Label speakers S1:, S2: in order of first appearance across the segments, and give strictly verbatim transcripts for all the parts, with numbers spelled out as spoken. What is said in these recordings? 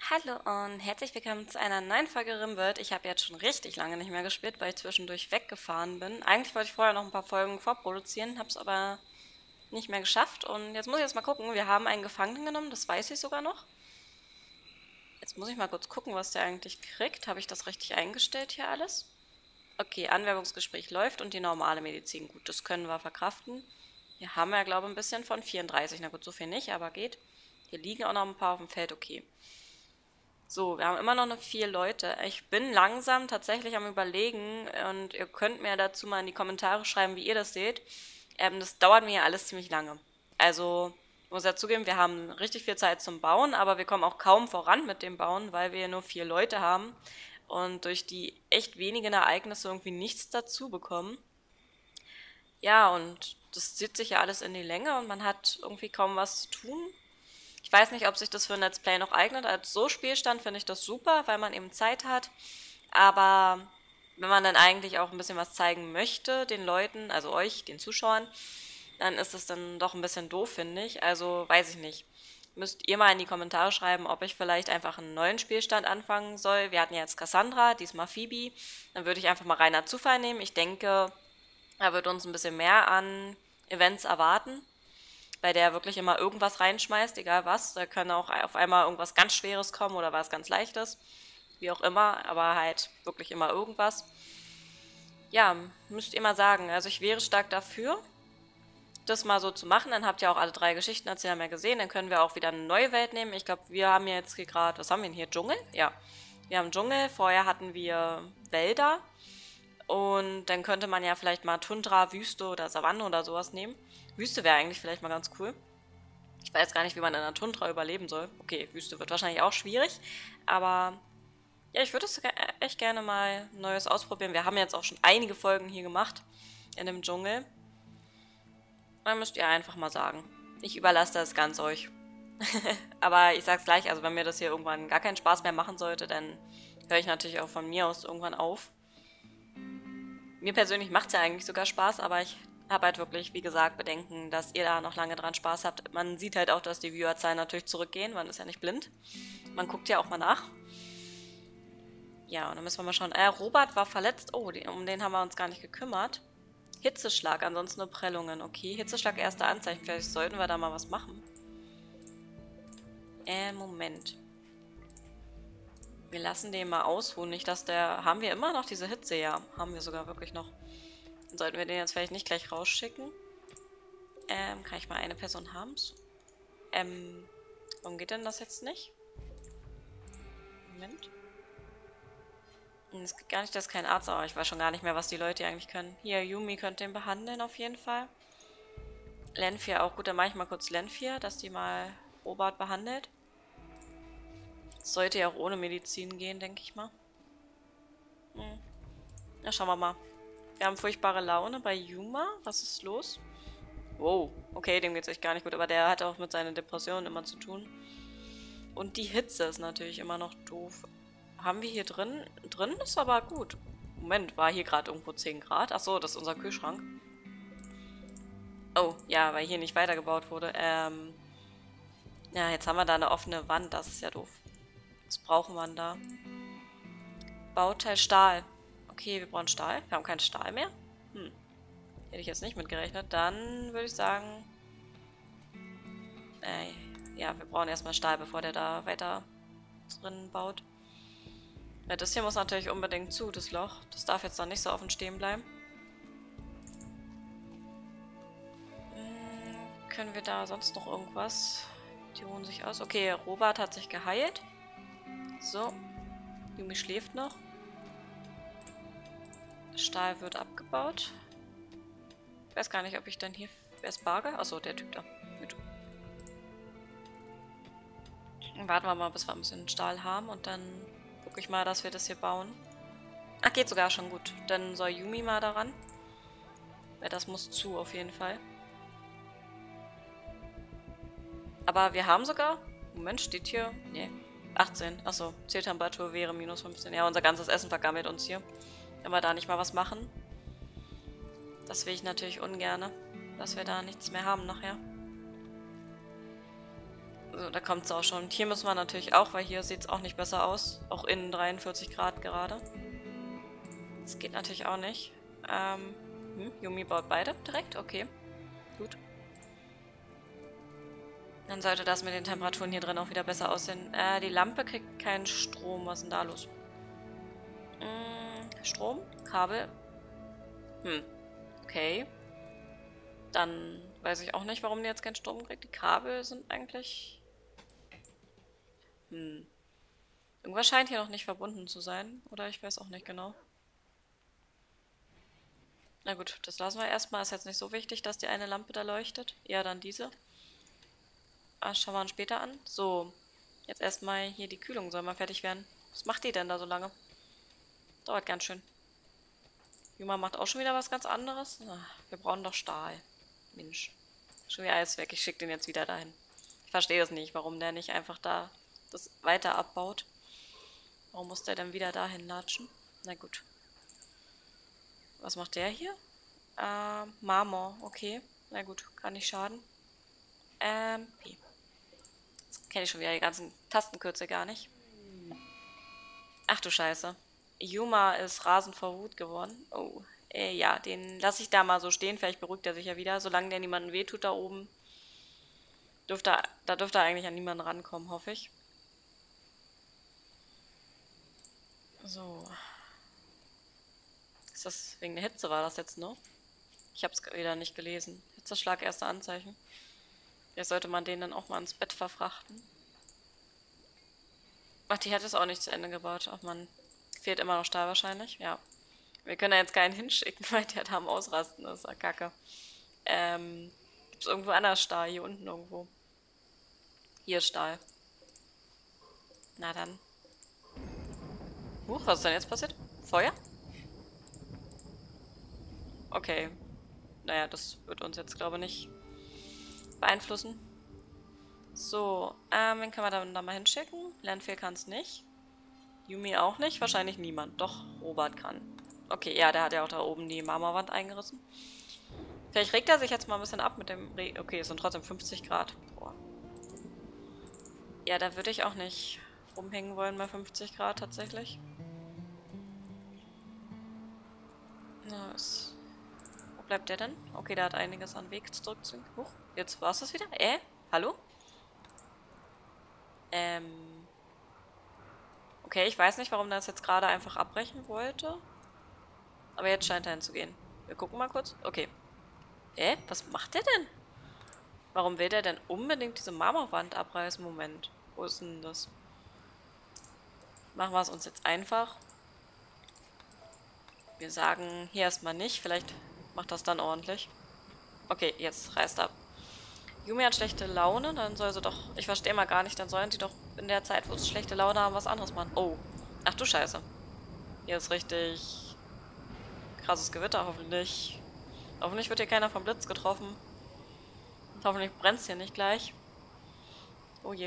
S1: Hallo und herzlich willkommen zu einer neuen Folge Rimworld. Ich habe jetzt schon richtig lange nicht mehr gespielt, weil ich zwischendurch weggefahren bin. Eigentlich wollte ich vorher noch ein paar Folgen vorproduzieren, habe es aber nicht mehr geschafft. Und jetzt muss ich jetzt mal gucken. Wir haben einen Gefangenen genommen, das weiß ich sogar noch. Jetzt muss ich mal kurz gucken, was der eigentlich kriegt. Habe ich das richtig eingestellt hier alles? Okay, Anwerbungsgespräch läuft und die normale Medizin. Gut, das können wir verkraften. Hier haben wir, glaube ich, ein bisschen von vierunddreißig. Na gut, so viel nicht, aber geht. Hier liegen auch noch ein paar auf dem Feld, okay. So, wir haben immer noch nur vier Leute. Ich bin langsam tatsächlich am Überlegen und ihr könnt mir dazu mal in die Kommentare schreiben, wie ihr das seht. Ähm, das dauert mir ja alles ziemlich lange. Also, ich muss ja zugeben, wir haben richtig viel Zeit zum Bauen, aber wir kommen auch kaum voran mit dem Bauen, weil wir ja nur vier Leute haben und durch die echt wenigen Ereignisse irgendwie nichts dazu bekommen. Ja, und das zieht sich ja alles in die Länge und man hat irgendwie kaum was zu tun. Ich weiß nicht, ob sich das für ein Let's Play noch eignet. Als so Spielstand finde ich das super, weil man eben Zeit hat. Aber wenn man dann eigentlich auch ein bisschen was zeigen möchte, den Leuten, also euch, den Zuschauern, dann ist es dann doch ein bisschen doof, finde ich. Also weiß ich nicht. Müsst ihr mal in die Kommentare schreiben, ob ich vielleicht einfach einen neuen Spielstand anfangen soll. Wir hatten ja jetzt Cassandra, diesmal Phoebe. Dann würde ich einfach mal reiner Zufall nehmen. Ich denke, da wird uns ein bisschen mehr an Events erwarten, bei der wirklich immer irgendwas reinschmeißt, egal was. Da kann auch auf einmal irgendwas ganz Schweres kommen oder was ganz Leichtes, wie auch immer, aber halt wirklich immer irgendwas. Ja, müsst ihr mal sagen. Also ich wäre stark dafür, das mal so zu machen. Dann habt ihr auch alle drei Geschichten erzählen mehr gesehen. Dann können wir auch wieder eine neue Welt nehmen. Ich glaube, wir haben ja jetzt hier gerade, was haben wir denn hier? Dschungel? Ja. Wir haben Dschungel, vorher hatten wir Wälder. Und dann könnte man ja vielleicht mal Tundra, Wüste oder Savanne oder sowas nehmen. Wüste wäre eigentlich vielleicht mal ganz cool. Ich weiß gar nicht, wie man in einer Tundra überleben soll. Okay, Wüste wird wahrscheinlich auch schwierig. Aber ja, ich würde es echt gerne mal Neues ausprobieren. Wir haben jetzt auch schon einige Folgen hier gemacht in dem Dschungel. Dann müsst ihr einfach mal sagen. Ich überlasse das ganz euch. Aber ich sag's gleich, also wenn mir das hier irgendwann gar keinen Spaß mehr machen sollte, dann höre ich natürlich auch von mir aus irgendwann auf. Mir persönlich macht es ja eigentlich sogar Spaß, aber ich habe halt wirklich, wie gesagt, Bedenken, dass ihr da noch lange dran Spaß habt. Man sieht halt auch, dass die Viewerzahlen natürlich zurückgehen, man ist ja nicht blind. Man guckt ja auch mal nach. Ja, und dann müssen wir mal schauen. Äh, Robert war verletzt. Oh, die, um den haben wir uns gar nicht gekümmert. Hitzeschlag, ansonsten nur Prellungen. Okay, Hitzeschlag, erste Anzeichen. Vielleicht sollten wir da mal was machen. Äh, Moment. Wir lassen den mal ausruhen. Nicht, dass der... Haben wir immer noch diese Hitze? Ja, haben wir sogar wirklich noch. Dann sollten wir den jetzt vielleicht nicht gleich rausschicken. Ähm, kann ich mal eine Person haben? Ähm, warum geht denn das jetzt nicht? Moment. Es geht gar nicht, dass kein Arzt, aber ich weiß schon gar nicht mehr, was die Leute eigentlich können. Hier, Yumi könnte den behandeln auf jeden Fall. Lenfia auch gut, dann mache ich mal kurz Lenfia, dass die mal Robert behandelt. Sollte ja auch ohne Medizin gehen, denke ich mal. Hm. Na, schauen wir mal. Wir haben furchtbare Laune bei Yuma. Was ist los? Wow, okay, dem geht's echt gar nicht gut, aber der hat auch mit seinen Depressionen immer zu tun. Und die Hitze ist natürlich immer noch doof. Haben wir hier drin? Drin ist aber gut. Moment, war hier gerade irgendwo zehn Grad? Achso, das ist unser Kühlschrank. Oh, ja, weil hier nicht weitergebaut wurde. Ähm, ja, jetzt haben wir da eine offene Wand, das ist ja doof. Was brauchen wir denn da? Bauteil Stahl. Okay, wir brauchen Stahl. Wir haben keinen Stahl mehr. Hm. Hätte ich jetzt nicht mitgerechnet. Dann würde ich sagen... Äh, ja, wir brauchen erstmal Stahl, bevor der da weiter drin baut. Ja, das hier muss natürlich unbedingt zu, das Loch. Das darf jetzt noch nicht so offen stehen bleiben. Hm, können wir da sonst noch irgendwas? Die ruhen sich aus. Okay, Robert hat sich geheilt. So. Yumi schläft noch. Stahl wird abgebaut. Ich weiß gar nicht, ob ich dann hier... Wer ist Barge? Achso, der Typ da. Gut. Dann warten wir mal, bis wir ein bisschen Stahl haben und dann gucke ich mal, dass wir das hier bauen. Ach, geht sogar schon gut. Dann soll Yumi mal daran. Weil das muss zu, auf jeden Fall. Aber wir haben sogar... Moment, steht hier... Nee, achtzehn. Achso, Zieltemperatur wäre minus fünfzehn. Ja, unser ganzes Essen vergammelt uns hier. Wenn wir da nicht mal was machen. Das will ich natürlich ungerne. Dass wir da nichts mehr haben nachher. So, da kommt es auch schon. Hier müssen wir natürlich auch, weil hier sieht es auch nicht besser aus. Auch innen dreiundvierzig Grad gerade. Das geht natürlich auch nicht. Ähm, hm, Yumi baut beide direkt? Okay, gut. Dann sollte das mit den Temperaturen hier drin auch wieder besser aussehen. Äh, die Lampe kriegt keinen Strom. Was ist denn da los? Hm, Strom? Kabel? Hm, okay. Dann weiß ich auch nicht, warum die jetzt keinen Strom kriegt. Die Kabel sind eigentlich... Hm. Irgendwas scheint hier noch nicht verbunden zu sein. Oder ich weiß auch nicht genau. Na gut, das lassen wir erstmal. Ist jetzt nicht so wichtig, dass die eine Lampe da leuchtet. Ja, dann diese. Ah, schauen wir uns später an. So, jetzt erstmal hier die Kühlung soll mal fertig werden. Was macht die denn da so lange? Dauert ganz schön. Juma macht auch schon wieder was ganz anderes. Ach, wir brauchen doch Stahl. Mensch. Schon wieder alles weg. Ich schicke den jetzt wieder dahin. Ich verstehe das nicht, warum der nicht einfach da das weiter abbaut. Warum muss der denn wieder dahin latschen? Na gut. Was macht der hier? Äh, Marmor. Okay. Na gut, kann nicht schaden. Ähm, P. Jetzt kenne ich schon wieder die ganzen Tastenkürze gar nicht. Ach du Scheiße. Yuma ist rasend vor Wut geworden. Oh, äh, ja, den lasse ich da mal so stehen. Vielleicht beruhigt er sich ja wieder. Solange der niemanden wehtut da oben, dürfte er, da dürfte er eigentlich an niemanden rankommen, hoffe ich. So. Ist das wegen der Hitze war das jetzt, ne? Ich habe es wieder nicht gelesen. Hitzeschlag, erste Anzeichen. Vielleicht sollte man den dann auch mal ins Bett verfrachten. Ach, die hat es auch nicht zu Ende gebaut. Ach man, fehlt immer noch Stahl wahrscheinlich. Ja. Wir können da jetzt keinen hinschicken, weil der da am Ausrasten ist. Ah, Kacke. Ähm, gibt es irgendwo anders Stahl? Hier unten irgendwo. Hier ist Stahl. Na dann. Huch, was ist denn jetzt passiert? Feuer? Okay. Naja, das wird uns jetzt, glaube ich, nicht beeinflussen. So, ähm, wen können wir dann da mal hinschicken? Landfill kann es nicht. Yumi auch nicht. Wahrscheinlich niemand. Doch, Robert kann. Okay, ja, der hat ja auch da oben die Marmorwand eingerissen. Vielleicht regt er sich jetzt mal ein bisschen ab mit dem... Re okay, es sind trotzdem fünfzig Grad. Boah. Ja, da würde ich auch nicht rumhängen wollen bei fünfzig Grad tatsächlich. Na, ist... Wo bleibt der denn? Okay, der hat einiges an Weg zurückzuziehen. Huch, jetzt war es das wieder? Äh? Hallo? Ähm... Okay, ich weiß nicht, warum er das jetzt gerade einfach abbrechen wollte. Aber jetzt scheint er hinzugehen. Wir gucken mal kurz. Okay. Hä? Was macht der denn? Warum will der denn unbedingt diese Marmorwand abreißen? Moment. Wo ist denn das? Machen wir es uns jetzt einfach. Wir sagen hier erstmal nicht. Vielleicht macht das dann ordentlich. Okay, jetzt reißt ab. Yumi hat schlechte Laune. Dann soll sie doch... Ich verstehe mal gar nicht. Dann sollen sie doch in der Zeit, wo sie schlechte Laune haben, was anderes machen. Oh. Ach du Scheiße. Hier ist richtig... krasses Gewitter, hoffentlich. Hoffentlich wird hier keiner vom Blitz getroffen. Und hoffentlich brennt es hier nicht gleich. Oh je.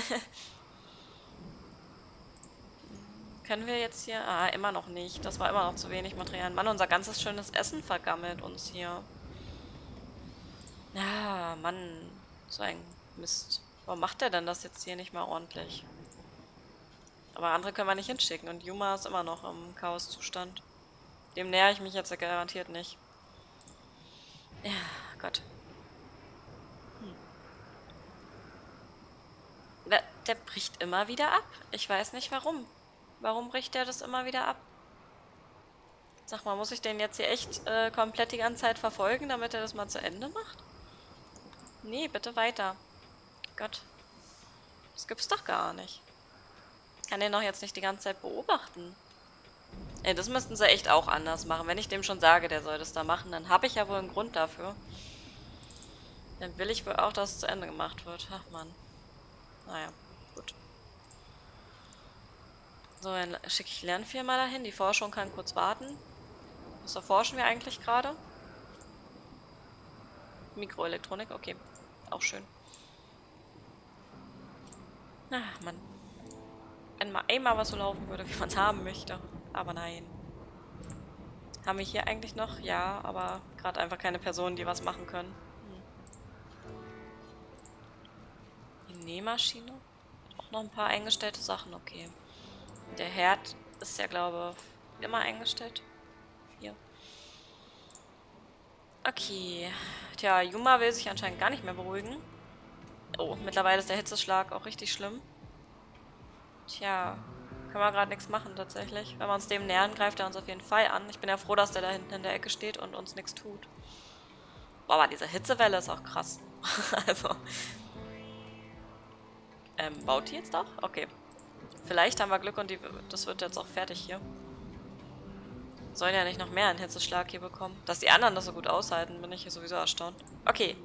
S1: Können wir jetzt hier... Ah, immer noch nicht. Das war immer noch zu wenig Material. Mann, unser ganzes schönes Essen vergammelt uns hier. Ah, Mann. So ein Mist. Warum macht der denn das jetzt hier nicht mal ordentlich? Aber andere können wir nicht hinschicken. Und Yuma ist immer noch im Chaoszustand. Dem nähere ich mich jetzt garantiert nicht. Ja, Gott. Hm. Der, der bricht immer wieder ab. Ich weiß nicht warum. Warum bricht der das immer wieder ab? Sag mal, muss ich den jetzt hier echt äh, komplett die ganze Zeit verfolgen, damit er das mal zu Ende macht? Nee, bitte weiter. Gott. Das gibt's doch gar nicht. Ich kann den doch jetzt nicht die ganze Zeit beobachten. Ey, das müssten sie echt auch anders machen. Wenn ich dem schon sage, der soll das da machen, dann habe ich ja wohl einen Grund dafür. Dann will ich wohl auch, dass es zu Ende gemacht wird. Ach man. Naja, gut. So, dann schicke ich Lernfirma dahin. Die Forschung kann kurz warten. Was erforschen wir eigentlich gerade? Mikroelektronik, okay. Auch schön. Ach man. Wenn mal einmal was so laufen würde, wie man es haben möchte. Aber nein. Haben wir hier eigentlich noch? Ja, aber gerade einfach keine Personen, die was machen können. Hm. Nähmaschine. Auch noch ein paar eingestellte Sachen, okay. Der Herd ist ja, glaube ich, immer eingestellt. Hier. Okay. Tja, Yuma will sich anscheinend gar nicht mehr beruhigen. Oh, mittlerweile ist der Hitzeschlag auch richtig schlimm. Tja, können wir gerade nichts machen tatsächlich. Wenn wir uns dem nähern, greift er uns auf jeden Fall an. Ich bin ja froh, dass der da hinten in der Ecke steht und uns nichts tut. Boah, aber diese Hitzewelle ist auch krass. Also. Ähm, baut die jetzt auch? Okay. Vielleicht haben wir Glück und die, das wird jetzt auch fertig hier. Sollen ja nicht noch mehr einen Hitzeschlag hier bekommen. Dass die anderen das so gut aushalten, bin ich hier sowieso erstaunt. Okay.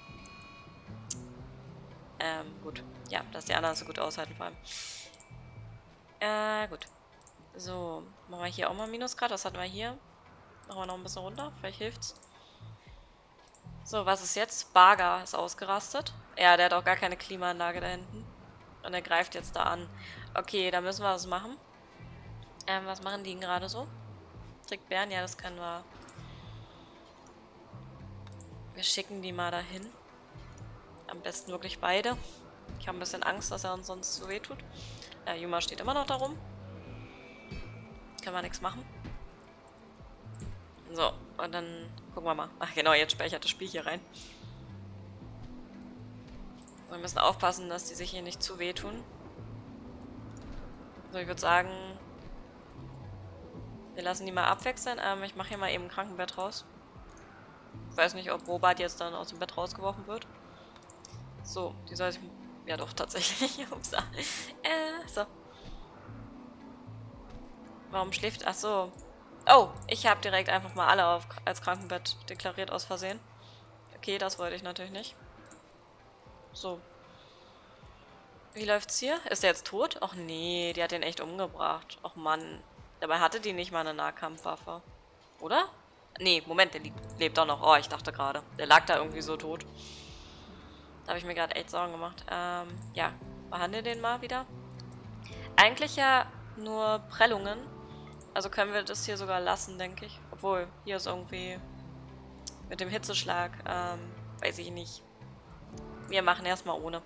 S1: Ähm, gut. Ja, dass die anderen das so gut aushalten vor allem. Äh, gut. So, machen wir hier auch mal Minusgrad. Was hatten wir hier? Machen wir noch ein bisschen runter. Vielleicht hilft's. So, was ist jetzt? Barga ist ausgerastet. Ja, der hat auch gar keine Klimaanlage da hinten. Und er greift jetzt da an. Okay, da müssen wir was machen. Ähm, was machen die denn gerade so? Trägt Bären? Ja, das können wir. Wir schicken die mal dahin. Am besten wirklich beide. Ich habe ein bisschen Angst, dass er uns sonst so weh tut. Äh, Yuma steht immer noch da rum. Können wir nichts machen. So, und dann gucken wir mal. Ach genau, jetzt speichert das Spiel hier rein. So, wir müssen aufpassen, dass die sich hier nicht zu wehtun. So, ich würde sagen, wir lassen die mal abwechseln. Ähm, ich mache hier mal eben ein Krankenbett raus. Ich weiß nicht, ob Robert jetzt dann aus dem Bett rausgeworfen wird. So, die soll sich... Ja doch, tatsächlich. Ups. Äh, so. Warum schläft... Ach so. Oh, ich habe direkt einfach mal alle auf, als Krankenbett deklariert aus Versehen. Okay, das wollte ich natürlich nicht. So. Wie läuft's hier? Ist der jetzt tot? Ach nee, die hat den echt umgebracht. Och Mann. Dabei hatte die nicht mal eine Nahkampfwaffe. Oder? Nee, Moment, der lebt doch noch. Oh, ich dachte gerade. Der lag da irgendwie so tot. Da habe ich mir gerade echt Sorgen gemacht. Ähm, ja. Behandle den mal wieder. Eigentlich ja nur Prellungen. Also können wir das hier sogar lassen, denke ich. Obwohl, hier ist irgendwie mit dem Hitzeschlag, ähm, weiß ich nicht. Wir machen erstmal ohne.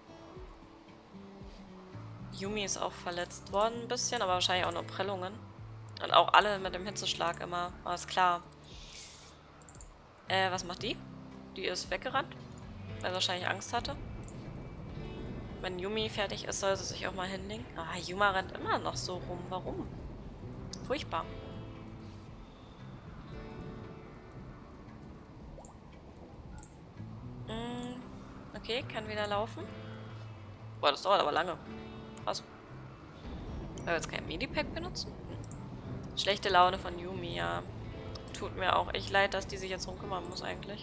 S1: Yumi ist auch verletzt worden ein bisschen, aber wahrscheinlich auch nur Prellungen. Und auch alle mit dem Hitzeschlag immer. Alles klar. Äh, was macht die? Die ist weggerannt, weil sie wahrscheinlich Angst hatte. Wenn Yumi fertig ist, soll sie sich auch mal hinlegen. Ah, Yuma rennt immer noch so rum. Warum? Furchtbar. Mm, okay, kann wieder laufen. Boah, das dauert aber lange. Krass. Wollen wir jetzt kein Medipack benutzen? Hm. Schlechte Laune von Yumi, ja. Tut mir auch echt leid, dass die sich jetzt drum kümmern muss eigentlich.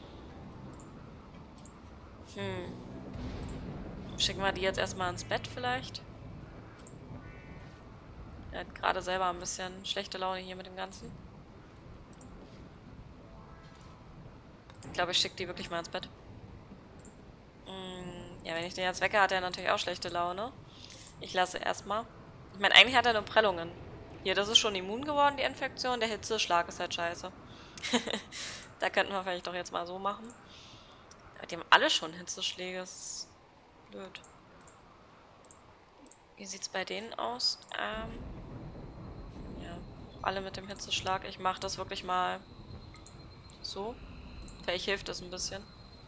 S1: Hm. Schicken wir die jetzt erstmal ins Bett vielleicht? Er hat gerade selber ein bisschen schlechte Laune hier mit dem Ganzen. Ich glaube, ich schicke die wirklich mal ins Bett. Hm, ja, wenn ich den jetzt wecke, hat er natürlich auch schlechte Laune. Ich lasse erstmal. Ich meine, eigentlich hat er nur Prellungen. Hier, das ist schon immun geworden, die Infektion. Der Hitzeschlag ist halt scheiße. Da könnten wir vielleicht doch jetzt mal so machen. Aber die haben alle schon Hitzeschläge. Das ist blöd. Wie sieht's bei denen aus? Ähm, ja, alle mit dem Hitzeschlag. Ich mache das wirklich mal so. Vielleicht hilft das ein bisschen.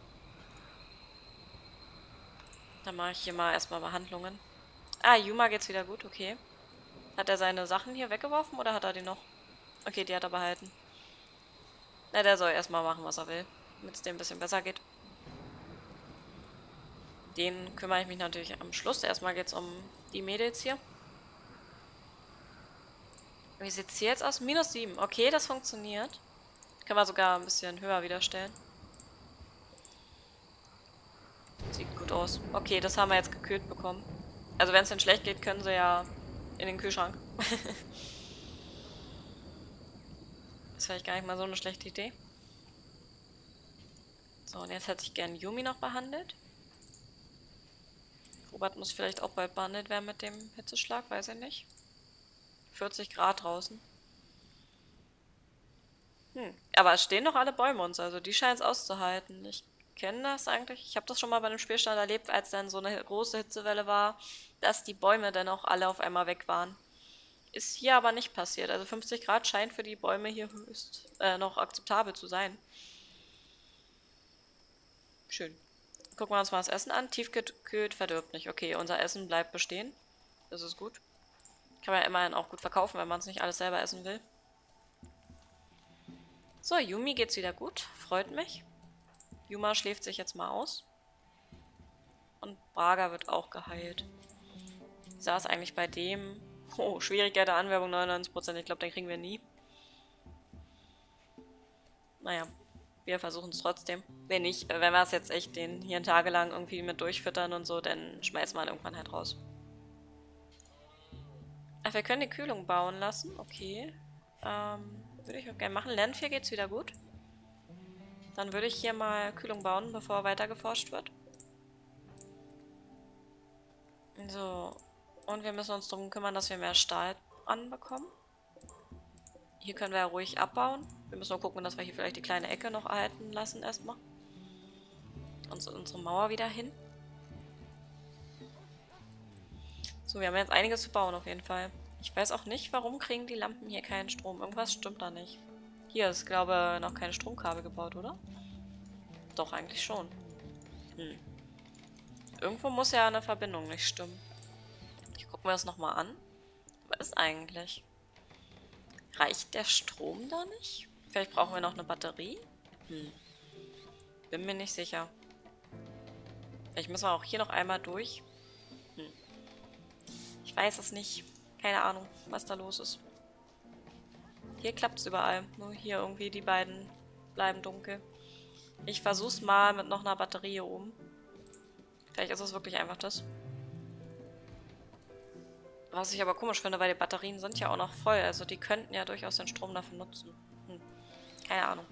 S1: Dann mache ich hier mal erstmal Behandlungen. Ah, Yuma geht's wieder gut, okay. Hat er seine Sachen hier weggeworfen oder hat er die noch? Okay, die hat er behalten. Na, der soll erstmal machen, was er will. Damit es dem ein bisschen besser geht. Den kümmere ich mich natürlich am Schluss. Erstmal geht es um die Mädels hier. Wie sieht es hier jetzt aus? Minus sieben. Okay, das funktioniert. Können wir sogar ein bisschen höher wieder stellen. Sieht gut aus. Okay, das haben wir jetzt gekühlt bekommen. Also wenn es denn schlecht geht, können sie ja in den Kühlschrank. Ist vielleicht gar nicht mal so eine schlechte Idee. So, und jetzt hätte ich gern Yumi noch behandelt. Robert muss vielleicht auch bald behandelt werden mit dem Hitzeschlag, weiß ich nicht. vierzig Grad draußen. Hm, aber es stehen noch alle Bäume uns, also die scheinen es auszuhalten. Ich kenne das eigentlich. Ich habe das schon mal bei einem Spielstand erlebt, als dann so eine große Hitzewelle war, dass die Bäume dann auch alle auf einmal weg waren. Ist hier aber nicht passiert. Also fünfzig Grad scheint für die Bäume hier höchst äh, noch akzeptabel zu sein. Schön. Gucken wir uns mal das Essen an. Tiefgekühlt verdirbt nicht. Okay, unser Essen bleibt bestehen. Das ist gut. Kann man ja immerhin auch gut verkaufen, wenn man es nicht alles selber essen will. So, Yumi geht's wieder gut. Freut mich. Yuma schläft sich jetzt mal aus. Und Braga wird auch geheilt. Wie sah es eigentlich bei dem? Oh, Schwierigkeit der Anwerbung neunundneunzig Prozent. Ich glaube, den kriegen wir nie. Naja, wir versuchen es trotzdem. Wenn nicht, wenn wir es jetzt echt den hier tagelang irgendwie mit durchfüttern und so, dann schmeißen wir ihn irgendwann halt raus. Ach, wir können die Kühlung bauen lassen. Okay. Ähm, würde ich auch gerne machen. Land vier geht's wieder gut. Dann würde ich hier mal Kühlung bauen, bevor weiter geforscht wird. So. Und wir müssen uns darum kümmern, dass wir mehr Stahl anbekommen. Hier können wir ja ruhig abbauen. Wir müssen nur gucken, dass wir hier vielleicht die kleine Ecke noch erhalten lassen erstmal. Und unsere Mauer wieder hin. So, wir haben jetzt einiges zu bauen auf jeden Fall. Ich weiß auch nicht, warum kriegen die Lampen hier keinen Strom. Irgendwas stimmt da nicht. Hier ist, glaube ich, noch keine Stromkabel gebaut, oder? Doch, eigentlich schon. Hm. Irgendwo muss ja eine Verbindung nicht stimmen. Ich gucke mir das nochmal an. Was ist eigentlich? Reicht der Strom da nicht? Vielleicht brauchen wir noch eine Batterie? Hm. Bin mir nicht sicher. Vielleicht müssen wir auch hier noch einmal durch. Hm. Ich weiß es nicht. Keine Ahnung, was da los ist. Hier klappt es überall. Nur hier irgendwie die beiden bleiben dunkel. Ich versuch's mal mit noch einer Batterie hier oben. Vielleicht ist es wirklich einfach das. Was ich aber komisch finde, weil die Batterien sind ja auch noch voll. Also die könnten ja durchaus den Strom dafür nutzen. Hm. Keine Ahnung.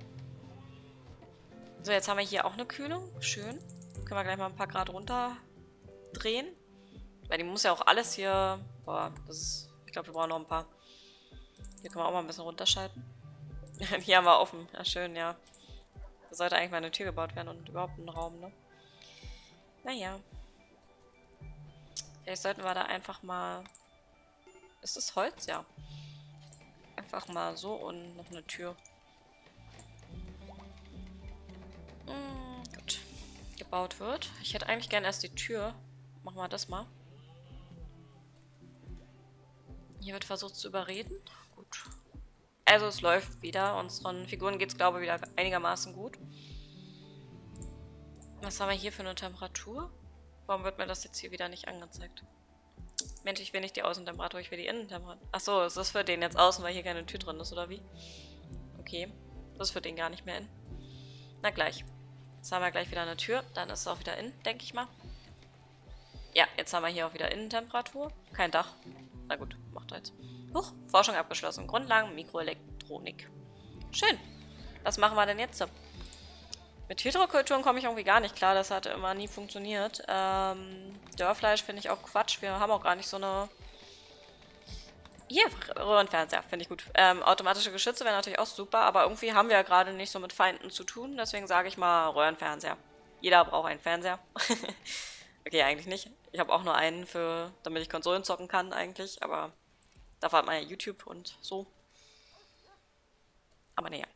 S1: So, jetzt haben wir hier auch eine Kühlung. Schön. Können wir gleich mal ein paar Grad runter drehen. Weil die muss ja auch alles hier... Boah, das ist... Ich glaube, wir brauchen noch ein paar. Hier können wir auch mal ein bisschen runterschalten. Hier haben wir offen. Ja, schön, ja. Da sollte eigentlich mal eine Tür gebaut werden und überhaupt ein Raum, ne? Naja. Vielleicht sollten wir da einfach mal... Ist das Holz? Ja. Einfach mal so und noch eine Tür. Hm, gut. Gebaut wird. Ich hätte eigentlich gerne erst die Tür. Machen wir das mal. Hier wird versucht zu überreden. Gut. Also es läuft wieder. Unseren Figuren geht es, glaube ich, wieder einigermaßen gut. Was haben wir hier für eine Temperatur? Warum wird mir das jetzt hier wieder nicht angezeigt? Mensch, ich will nicht die Außentemperatur, ich will die Innentemperatur. Achso, ist das für den jetzt außen, weil hier keine Tür drin ist, oder wie? Okay. Das ist für den gar nicht mehr in. Na gleich. Jetzt haben wir gleich wieder eine Tür. Dann ist es auch wieder in, denke ich mal. Ja, jetzt haben wir hier auch wieder Innentemperatur. Kein Dach. Na gut, macht er jetzt. Huch, Forschung abgeschlossen. Grundlagen Mikroelektronik. Schön. Was machen wir denn jetzt? Mit Hydrokulturen komme ich irgendwie gar nicht klar. Das hat immer nie funktioniert. Ähm, Dörrfleisch finde ich auch Quatsch. Wir haben auch gar nicht so eine... Hier, Röhrenfernseher, finde ich gut. Ähm, automatische Geschütze wäre natürlich auch super, aber irgendwie haben wir ja gerade nicht so mit Feinden zu tun. Deswegen sage ich mal Röhrenfernseher. Jeder braucht einen Fernseher. Okay, eigentlich nicht. Ich habe auch nur einen, für, damit ich Konsolen zocken kann eigentlich, aber dafür hat man ja YouTube und so. Aber naja.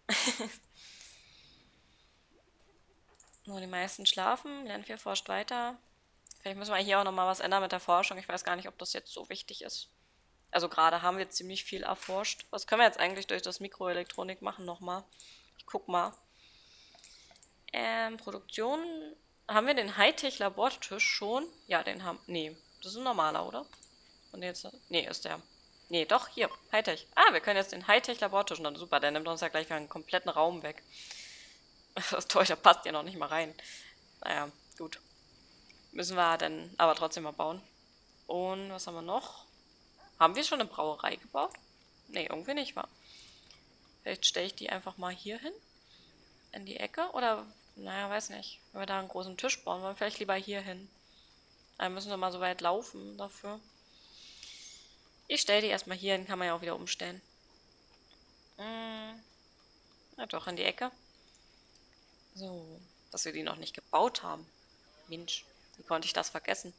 S1: Nur die meisten schlafen, Land vier forscht weiter. Vielleicht müssen wir hier auch nochmal was ändern mit der Forschung. Ich weiß gar nicht, ob das jetzt so wichtig ist. Also gerade haben wir ziemlich viel erforscht. Was können wir jetzt eigentlich durch das Mikroelektronik machen nochmal? Ich guck mal. Ähm, Produktion. Haben wir den Hightech-Labortisch schon? Ja, den haben... Nee, das ist ein normaler, oder? Und jetzt... Nee, ist der... Nee, doch, hier. Hightech. Ah, wir können jetzt den Hightech-Labortisch... Na super, der nimmt uns ja gleich wieder einen kompletten Raum weg. Das ist toll, der passt ja noch nicht mal rein. Naja, gut. Müssen wir dann aber trotzdem mal bauen. Und was haben wir noch? Haben wir schon eine Brauerei gebaut? Nee, irgendwie nicht, wa? Vielleicht stelle ich die einfach mal hier hin. In die Ecke. Oder, naja, weiß nicht. Wenn wir da einen großen Tisch bauen, wollen wir vielleicht lieber hier hin. Dann müssen wir mal so weit laufen dafür. Ich stelle die erstmal hier hin, kann man ja auch wieder umstellen. Hm. Ja, doch, in die Ecke. So. dass wir die noch nicht gebaut haben. Mensch, wie konnte ich das vergessen?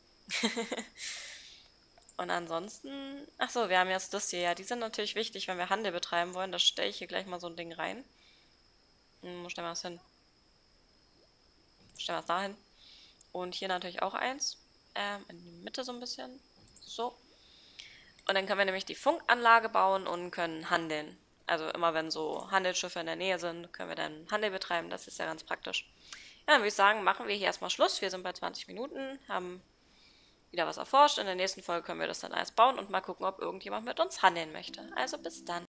S1: Und ansonsten, ach so, wir haben jetzt das hier. Ja, die sind natürlich wichtig, wenn wir Handel betreiben wollen. Da stelle ich hier gleich mal so ein Ding rein. Hm, wo stellen wir das hin? Stellen wir es da hin. Und hier natürlich auch eins. Ähm, in die Mitte so ein bisschen. So. Und dann können wir nämlich die Funkanlage bauen und können handeln. Also immer wenn so Handelsschiffe in der Nähe sind, können wir dann Handel betreiben. Das ist ja ganz praktisch. Ja, dann würde ich sagen, machen wir hier erstmal Schluss. Wir sind bei zwanzig Minuten, haben wieder was erforscht. In der nächsten Folge können wir das dann alles bauen und mal gucken, ob irgendjemand mit uns handeln möchte. Also bis dann.